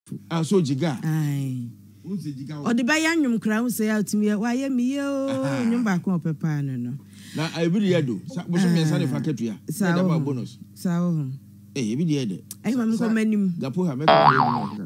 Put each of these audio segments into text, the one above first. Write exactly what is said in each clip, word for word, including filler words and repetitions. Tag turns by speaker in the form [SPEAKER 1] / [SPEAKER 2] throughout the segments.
[SPEAKER 1] Ah, so jiga.
[SPEAKER 2] Aye. O de baya nwum kra wo say outimi wa ye me yo nwum ba ko pepa no no.
[SPEAKER 1] Na I be dey do. Bo so me say fa ketua.
[SPEAKER 2] Say
[SPEAKER 1] da bonus.
[SPEAKER 2] Sa wo.
[SPEAKER 1] Eh, e be dey de.
[SPEAKER 2] Ai ma ko manim.
[SPEAKER 1] Gapo ha me ko.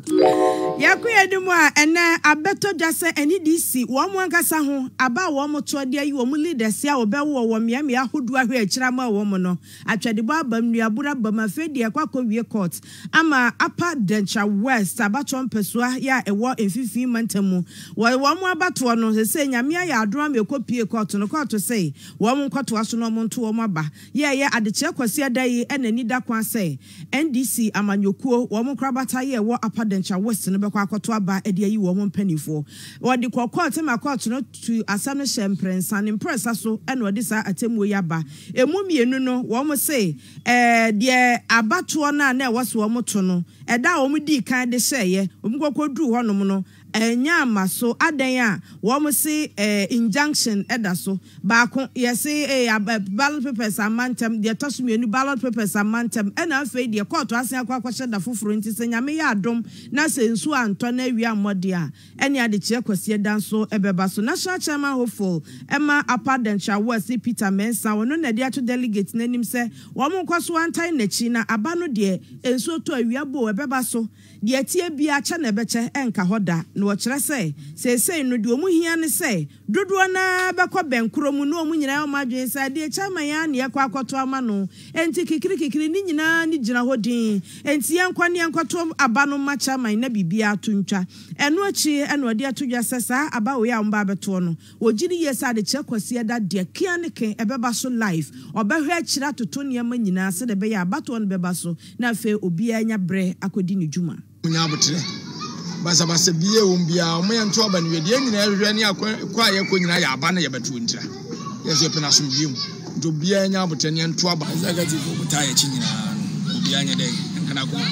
[SPEAKER 2] Yakuya dum a ene abeto dwase N D C wo mo ankasa ho aba wo mo to de ayi wo mo leaders ya wo be wo wo mia mia hodu ahwe akira ma wo mo no atwede bo abam nua bura bam afedi e kwakọ wie court ama Upper Dencha West abato mpesua ya ewo enfifi mantamu wo wo mo abato no se se nyamia ya adoma me kopie court no court say wo mo nkoto aso no mo nto wo mo aba ye ye adekye kwasi adai enani da kwa say N D C amanyokuo wo mo krabata ye wo Upper Dencha West no kwa akoto aba ede ayi wo mo mpanifo wo de court ma court no to asam no shemprensa ne impressa so ene wo de sa atemu yaba emu mienu no wo mo say eh de abato na na wo so wo mo to no eda wo mo di kan de hyeye wo mo kokodru ho no no enya amaso adan a wo mo say eh injunction eda so ba ko ye say eh ballot papers amantem de toso mienu ballot papers amantem ena afei de court asen akwa kwahye da foforo nti se nyame ya adom na se nsu anto na wi amode a ene ade kire kwasie dan so ebeba so national chairman hopeful Emma Upper Dencha West Peter Mensa wono na de ato delegate nanim se wo mo kwaso antan na chi na aba no de ensu to awiabo ebeba so de atie bia cha na ebeche enka hoda no kire se se se no de omu hia ne se dodo na bekọ benkro mu no omu nyina o madwen se de chairman ya ne yakọ akoto ama no enti kikiri kikiri ni nyina ni gina hodin enti yankọ ne yankoto aba no ma chairman na bibia atuntwa eno achi eno de atodwa sesa aba we ya mba beto no ogiri yesa de kire kwasi da de kia ne ken ebeba so life obehwe akira toto ne ma nyina se de be ya abato no beba so na fe obi anya bre akodi ne djuma
[SPEAKER 3] nya botre basa basa biye wombia o me nto aba ne we de nyina ehwe ne akwa ye ko nyina ya aba na ye beto ntira yesi pena so bium do bia nya botre ne nto aba executive buta ye chi nyina obi anya de kana ko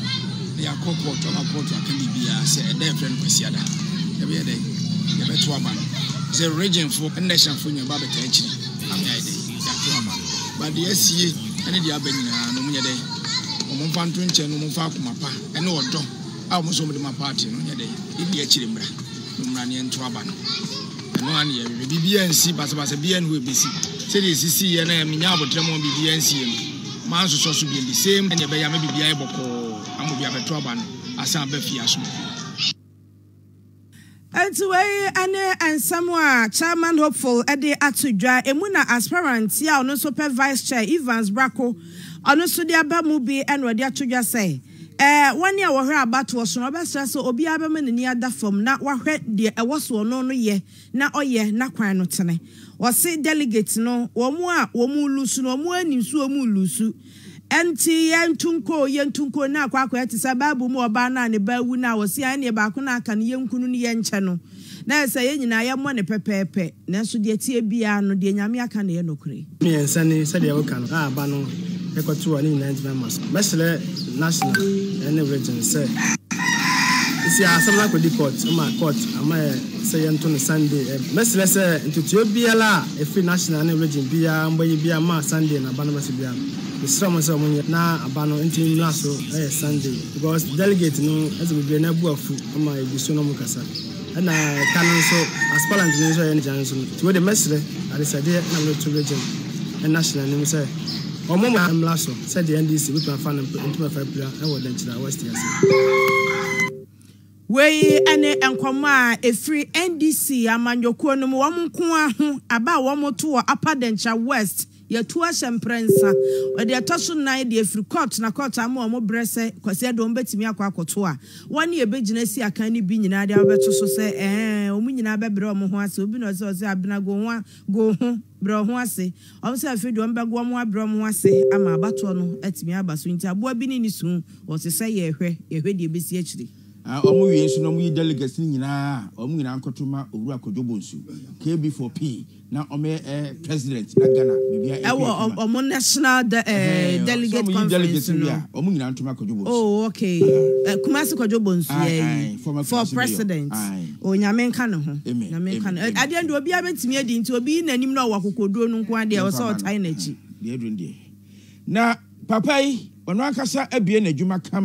[SPEAKER 3] ya kokko to ma koto akandi bia se e dey friend kwasi ada ye be dey ye beto aba the region for nation for nya ba beta chi amya dey ya to aba but the sie ene dia ba nyina no munye dey o mo fanto nche no mo fa akoma pa ene odo a mo so mo de ma party no nya dey ibi a chire mra no mra ne nto aba no no an ye bibia nsi basa basa bia no ebisi se de sisi ye na menya abotre mo bibia nsi ye man so so so bi the same ene be ya me bibia e boko amu bia beto aba no asa ba fi aso
[SPEAKER 2] Anyway, ane ansamwa chairman hopeful ede atudwa emuna aspirant ya ono super vice chair Evans Brako ono so de aba mu bi ene ode atudwa say eh wani a wo hwe abato so no be stress obi aba me ni ada fam na wa hwe de ewo so no no ye na oye na kwan no tene wo se delegate no wo mu a wo mu lusu no mu ani su wo mu lusu enti yentunko yentunko na akwa akwa etisa babu mu oba na ne bawu na wo se ane ba ko na aka ne yenkunu ne yenche no na se ye nyina ye mo ne pepepe na so de tie bia no de nyame aka ne ye nokure
[SPEAKER 4] me ensane se de wo kan ah ba no ekoto ani ninety members mesle national and region say isi asabla ko di court ama court ama say yento no Sunday mesle se ntutu bia la e free national and region bia mboyi bia ma Sunday na ba no mesi bia Islam so munye na abano nti na so eh Sunday because delegate no as we be na buafu ama ebiso no mukasa na canon so as parliament no so any chance so we the mesre ari say dey na no to region and national no say omo am laso say the N D C we can fan into five player e wo den chira west yes
[SPEAKER 2] we ane enkoma e free N D C amanyokuo no wo nko aho aba wo moto Upper Dencha West ya tuwa shemprensa ode atoso nan de free court na court ama omo brese kwase do mbetimi akwa akoto a woni ebegina si akan ni bi nyina de abeto so se eh omu nyina bebre omo ho ase obi no se se abena go ho go ho bro ho ase omo se afedu omo bego omo abro omo ho ase ama abato no atimi abaso nti aboa bi ni ni su o se se ye hwe ye hwe de besi akiri
[SPEAKER 1] ah omo wi nso no mu delegates ni nyina omo nyina nkotoma owura kodwobonsu K B four P na omo eh president na Ghana bibia
[SPEAKER 2] e wo omo national delegate conference no
[SPEAKER 1] omo nyina ntoma kodwobonsu
[SPEAKER 2] oh okay Kumasi kodwobonsu ye for president o nyame nka no ho nyame nka no ade ndo obi abetimi adi nti obi nanim na wakokoduo no nko ade e wo so otai na chi
[SPEAKER 1] de adun de na papai ono akasa abie na dwuma kama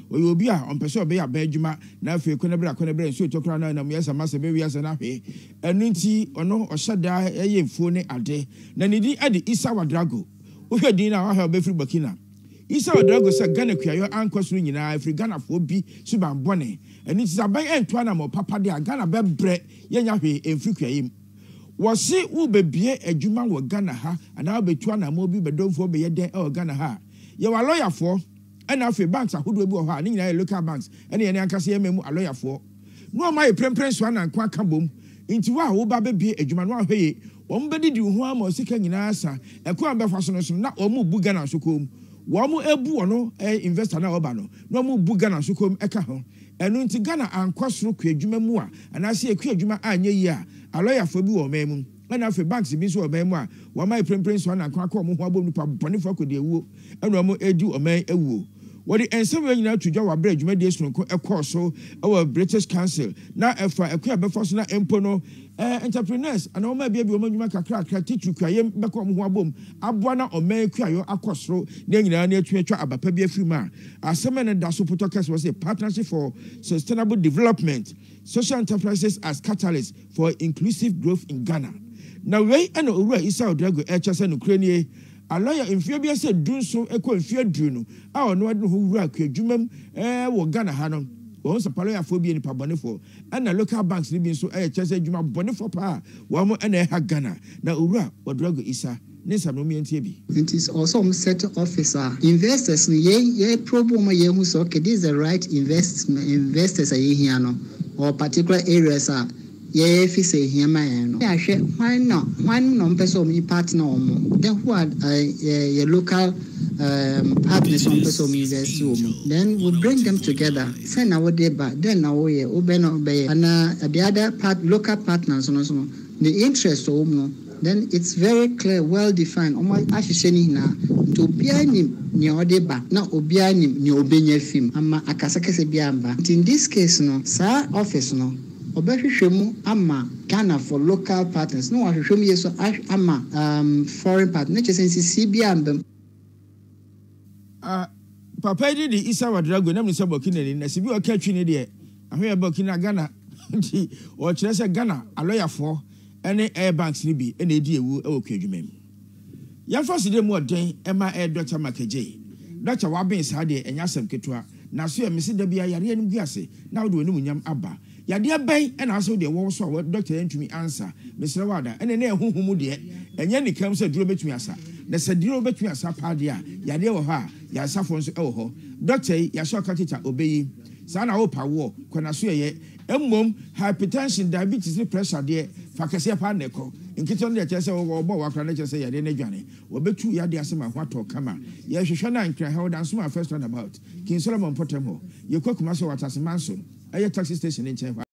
[SPEAKER 1] oyo obi a ompese obe ya ba adwuma na afi ko na bra ko na bra nso tokra na na muyasa mase be wiasa na hwe enu nti ono ohyada eye mfuo ne ade na nidi ade Isa Wadrago ohwe din na wa be free Burkina Isa Wadrago se Ghana kuayo ankosoro nyina afri Ghana fo bi suban bone enu nti saban entoa na mo papa de Ghana be bre yenya hwe emfri kuayim wose wo bebie adwuma wo Ghana ha ana betua na mo bi bedomfo be yeden e Ghana ha ye wa lawyer fo and after banks are who will be or her, any local banks, any any uncassia memo, a lawyer for. No, my preference one and quack boom into our who baby a Juman way. One body do who am or seeking in answer, a quamber fashion, not or move Bugana Sukum. One more ebu no, a investor now Obano, no more Bugana Sukum, a cajon, and into Ghana and cross through Jumamua, and I see a queer Juma and ye, a lawyer for Bu or Memo. And after banks, it means or memoir, while my preference one and quack home, who are going to Bonifaco de woo, and Romo edu or may a woo. What the answer when you to Jawa Bridge mediation a course so our British Council now if I acquire before na empono entrepreneurs and all my baby woman you make a crack teach you cry back on boom abwana or may cry your across road then you near to a baby free man as some and that supporters was a partnership for sustainable development social enterprises as catalysts for inclusive growth in Ghana. Now way and over Isa Wadrago H S and Ukraine a lawyer in Fabia said, do so a coin fear Juno. Our no one who rack Jumum, eh, or Ghana Hanum, once a palaya phobia in Pabonifo, and a local banks living so a chess Juma Bonifo pa, one more and a ha Ghana. Now, Ura, or Drago Isa, Nessa no me and T B.
[SPEAKER 5] It is also set officer. Investors, ye, ye, problem, ye, who's okay, this is the right investment, investors are here, or particular areas are. Yeah, if you say here, man, yeah, why not? One non person me partner, then who are a local partners on person me then we bring them together. Send our day back, then our way, obey, obey, and the other part, local partners, the interest of then it's very clear, well defined. Oh my, I should say now to be any near the back, not obiani, ni obey film. I'm a casacase biamba. In this case, no, sir, office, no. Obeshemu ama Ghana for local partners. No, I show me so ama um foreign partners. Just C B M.
[SPEAKER 1] Ah, Papa did the Isa Wadrago. Name is Burkina. Na sibi o catch ni there. Ahwe Burkina Ghana. Or Chese Ghana a lawyer for any air banks ni bi any di ewu e okadwumem. Yan first dey more den e ma air Doctor Makeje. Doctor Wabin sa dey enya asem ketua. Na so e mesi da bia yare anim guase. Na wo de oni munyam aba. Yadia bay and also the war so what doctor to me answer, Mister Wada, and then who who dear, and then he comes a drill between us. There's a drill between us, Padia, Yadia or her, Yasafons oh, Doctor Yashaka obey. Sana opa war, Konasuye, Emum, hypertension, diabetes, pressure, dear, Fakasia Paneco, in Kiton, the Chessa or Boa, say, I didn't journey, or be two Yadia Sama, what or come on. Yes, Shana and Cry, how dance my first one about King Solomon Potemo. You cook Maso at Manson. A taxi station in China.